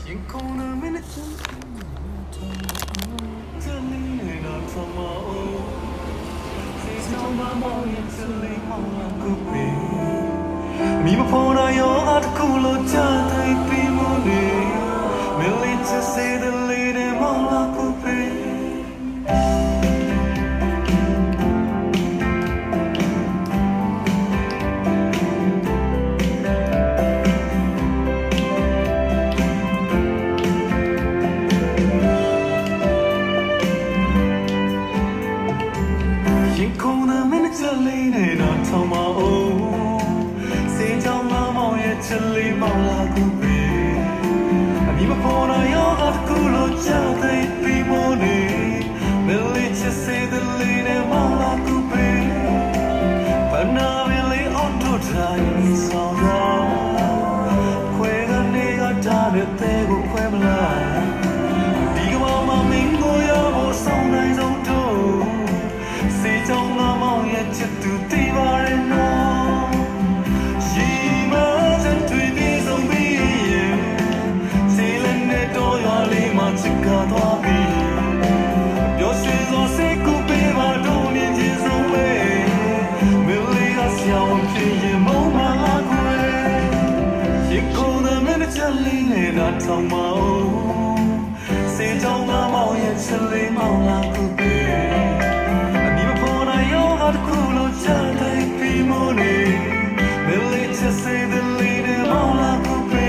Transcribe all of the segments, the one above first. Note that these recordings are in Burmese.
ရင်ခုန်တဲ့မင်းနဲ့ချစ်တလေးနဲ့တော့ထမအောင်စေချောင်းမမောင်ရဲ့ချစ်လေးမောင်လာကိုပဲမိမဖော်ရရောအတကူလို့ချတိုင်းပြီးမနေမလေးချစ်စေတဲ့လေးနဲ့မောင်လာကိုပဲလေးနဲ့တော့ထောင်မအောင်စေချောင်းမမောင်ရဲ့ချစ်လေးမောင်လာကူပဲအမိမပေါ်တော့ရောအတကူလို့ချတဲ့ပြီးမနေမလေးချစ်စေတဲ့လေးနဲ့မောင်လာကူပဲဘာနာလေးအော်တိုတိုင်းဆောင်တော့ခွဲကနေကတားတဲ့တဲ့ကိုခွဲမလားဒီကမမင်းကိုရဖို့ဆောင်နိုင်ဆုံးတော့စေချောင်းမမောင်ရဲ့ချစ်သူတီးပါရဲ့နော်ရှိမတဲ့တွေ့ပြီးဆုံးပြီးရဲ့စေလည်းနဲ့တော့ရလေးမှချစ်ကတော့ပြီးပြောရွှေစောစိတ်ကိုပေးပါတော့နေခြင်းဆုံးပဲမလေးကဆောင်းဖြစ်ရင်မုံမလာခွေရေကိုယ်နဲ့မင်းချစ်လေးနဲ့တော့ထောင်မအောင်စေချောင်းမမောင်ရဲ့ချစ်လေးမောင်လာခုပဲတကူလို့ချတဲ့ပြီးမနေမလေးချစ်စေတဲ့လေးနဲ့မောင်လာကူပဲ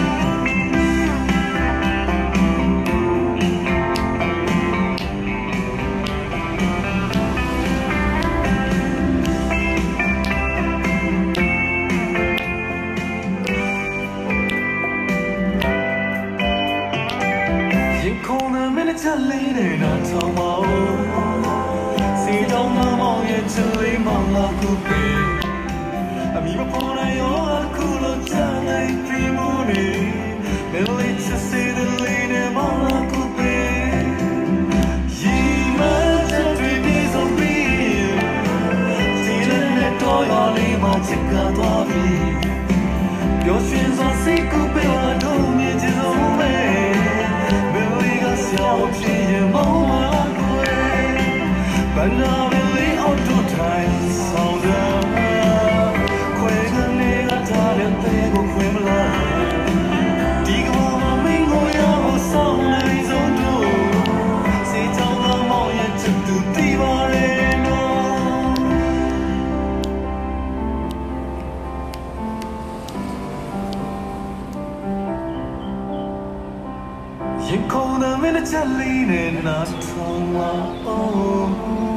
ရင်ခုန်တဲ့မင်းချစ်လေးနဲ့တော့ထောင်မအောင်စေတောင်းမမောင်ရဲ့ချစ်လေးမောင်လာကူပဲအမိမပေါ်ရရောအခုလို့ချလိုက်ပြီးမနေမလေးချစ်စေတဲ့လေးနဲ့မောင်လာကူပဲရီမတဲ့တွေ့ပြီးဆုံးပြီးစီလည်းနဲ့တော့ရလေးမှချစ်ကတော့ပြီးပြောရွှင်စွာစိတ်ကိုပဲတော့မြင်ချင်ဆုံးပဲမလေးကဆောင်းဖြစ်ရင်မောင်လာကူဘာနာလေးအော်တိုတိုင်းဆောင်တော့ခွဲကနေကတားတဲ့တဲ့ကိုခွဲမလားဒီကမမင်းကိုရဖို့ဆောင်နိုင်ဆုံးတော့စေချောင်းမမောင်ရဲ့ချစ်သူတီးပါရဲ့နော်ရင်ခုန်တဲ့မင်းချစ်လေးနဲ့နားထောင်လာ